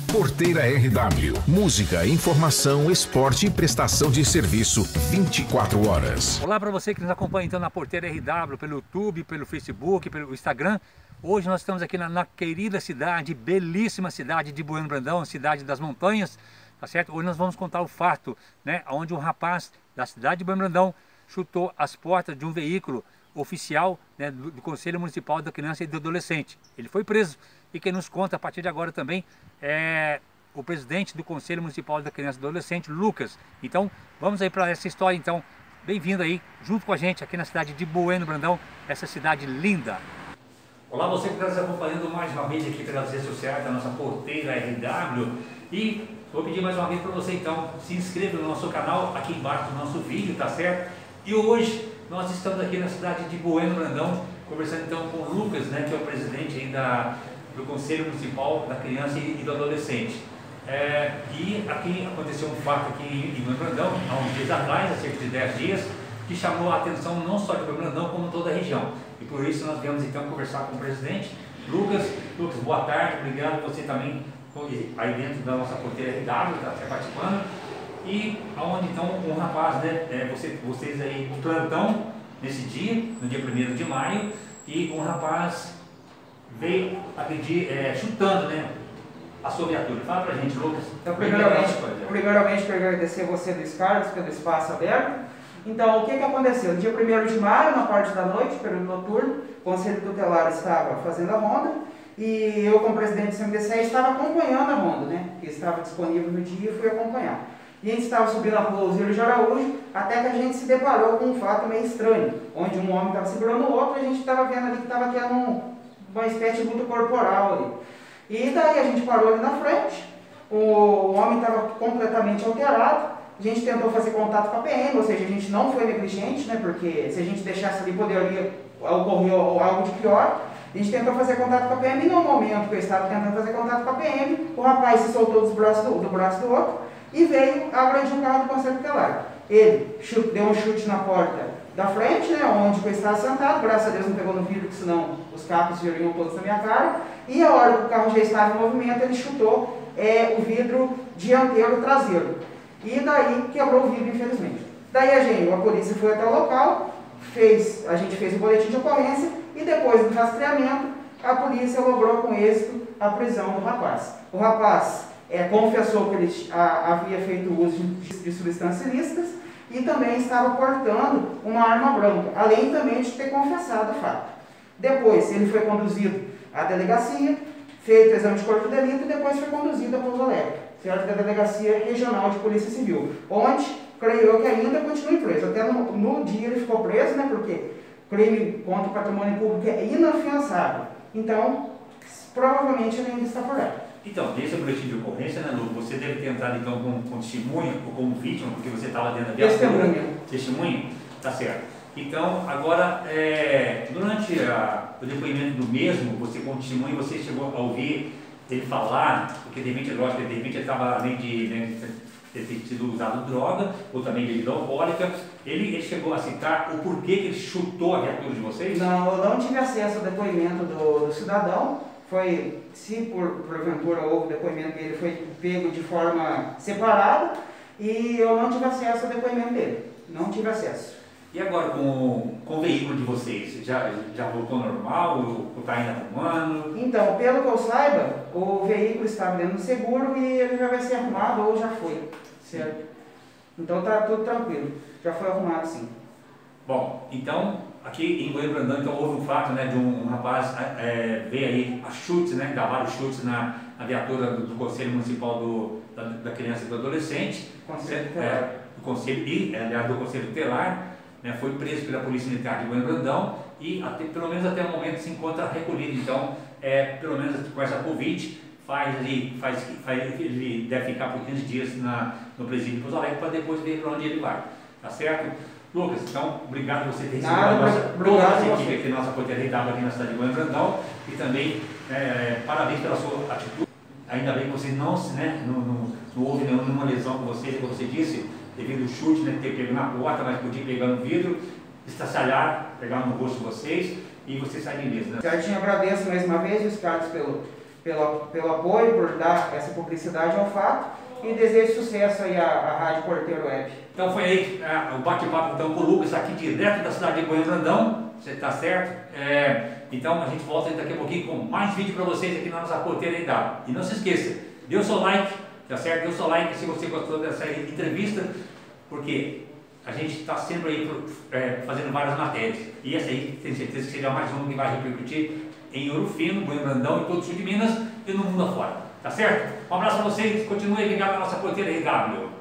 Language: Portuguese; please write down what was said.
Porteira RW. Música, informação, esporte e prestação de serviço 24 horas. Olá para você que nos acompanha então na Porteira RW, pelo YouTube, pelo Facebook, pelo Instagram. Hoje nós estamos aqui na querida cidade, belíssima cidade de Bueno Brandão, cidade das montanhas, tá certo? Hoje nós vamos contar o fato, né, onde um rapaz da cidade de Bueno Brandão chutou as portas de um veículo oficial, né, do Conselho Municipal da Criança e do Adolescente. Ele foi preso e quem nos conta a partir de agora também é o presidente do Conselho Municipal da Criança e do Adolescente, Lucas. Então vamos aí para essa história então. Bem-vindo aí, junto com a gente aqui na cidade de Bueno Brandão, essa cidade linda. Olá, você que está nos acompanhando mais uma vez aqui pelas redes sociais da nossa Porteira RW. E vou pedir mais uma vez para você então, se inscreva no nosso canal, aqui embaixo do nosso vídeo, tá certo? E hoje nós estamos aqui na cidade de Bueno Brandão, conversando então com o Lucas, né, que é o presidente aí do Conselho Municipal da Criança e do Adolescente. E aqui aconteceu um fato aqui em Bueno Brandão, há uns dias atrás, há cerca de 10 dias, que chamou a atenção não só de Bueno Brandão, como toda a região. E por isso nós viemos então conversar com o presidente. Lucas, boa tarde, obrigado você também aí dentro da nossa Porteira RW, está participando. E aonde então um rapaz, né, vocês aí de plantão nesse dia, no dia 1º de maio, e um rapaz veio agredir, chutando, né, a sua viatura. Fala pra gente, Lucas. Então, primeiramente quero agradecer a você, Luiz Carlos, pelo espaço aberto. Então, o que aconteceu? No dia 1º de maio, na parte da noite, período noturno, o Conselho Tutelar estava fazendo a ronda e eu, como presidente do CMDC, estava acompanhando a ronda, né, que estava disponível no dia e fui acompanhar. E a gente estava subindo a rua Osílio de Araújo, até que a gente se deparou com um fato meio estranho, onde um homem estava segurando o outro e a gente estava vendo ali que estava tendo uma espécie de luta corporal ali. E daí a gente parou ali na frente, o homem estava completamente alterado, a gente tentou fazer contato com a PM, ou seja, a gente não foi negligente, né, porque se a gente deixasse ali poderia ocorrer algo de pior. A gente tentou fazer contato com a PM e no momento que eu estava tentando fazer contato com a PM, o rapaz se soltou do braço do outro e veio agredir o carro do Conselho Tutelar. Ele deu um chute na porta da frente, né, onde eu estava sentado, graças a Deus não pegou no vidro, porque senão os carros viriam todos na minha cara, e a hora que o carro já estava em movimento, ele chutou o vidro dianteiro traseiro, e daí quebrou o vidro, infelizmente. Daí a polícia foi até o local, a gente fez o boletim de ocorrência, e depois do rastreamento, a polícia logrou com êxito a prisão do rapaz. O rapaz confessou que ele havia feito uso de substâncias ilícitas e também estava portando uma arma branca, além também de ter confessado o fato. Depois ele foi conduzido à delegacia, feito exame de corpo de delito e depois foi conduzido a Pouso Alegre, certo? Da Delegacia Regional de Polícia Civil, onde creio eu que ainda continue preso. Até no dia ele ficou preso, né, porque crime contra o patrimônio público é inafiançável. Então, provavelmente ele ainda está por lá. Então, desse boletim de ocorrência, né, Lu, você deve ter entrado então com testemunha ou como vítima, porque você estava dentro da viatura. Testemunha. Tá certo. Então, agora, durante o depoimento do mesmo, você como testemunha, você chegou a ouvir ele falar, porque de repente, lógico, de repente ele estava além de, né, ter sido usado droga, ou também bebida alcoólica, ele chegou a citar o porquê que ele chutou a viatura de vocês? Não, eu não tive acesso ao depoimento do cidadão. Se porventura houve depoimento dele, foi pego de forma separada e eu não tive acesso ao depoimento dele, não tive acesso. E agora com o veículo de vocês, já voltou normal ou está ainda arrumando? Então, pelo que eu saiba, o veículo estava dentro do seguro e ele já vai ser arrumado ou já foi, certo? Então está tudo tranquilo, já foi arrumado sim. Bom, então, aqui em Bueno Brandão, então, houve um fato, né, de um rapaz veio aí a chutes, né, dar vários chutes na viatura do Conselho Municipal da Criança e do Adolescente, do Conselho Tutelar, né, foi preso pela Polícia Militar de Bueno Brandão e pelo menos até o momento se encontra recolhido. Então, pelo menos com essa Covid, ele deve ficar por 15 dias no presídio de Pouso Alegre para depois ver para onde ele vai, tá certo? Lucas, então, obrigado por você ter recebido a nossa equipe aqui, nossa Porteira RW aqui na cidade de Bueno Brandão e também parabéns pela sua atitude. Ainda bem que você não houve nenhuma lesão com você, como você disse, devido ao chute, né, ter pego na porta, mas podia pegar no vidro, estraçalhar, pegar no rosto de vocês e você sair mesmo, né? Certinho, agradeço mais uma vez os caras pelo apoio, por dar essa publicidade ao fato, e desejo sucesso aí à Rádio Porteiro Web. Então foi aí o bate-papo então, com o Lucas, aqui direto da cidade de Goiânia Brandão, você está certo? Então a gente volta daqui a pouquinho com mais vídeo para vocês aqui na nossa Porteira EW. E não se esqueça, dê o seu like, tá certo? Dê o seu like se você gostou dessa entrevista, porque a gente está sempre aí fazendo várias matérias. E essa aí, tenho certeza que será mais uma que vai repercutir em Ouro Fino, Goiânia Brandão, em todo o sul de Minas e no mundo afora. Tá certo? Um abraço para vocês, continue ligado na nossa Porteira EW.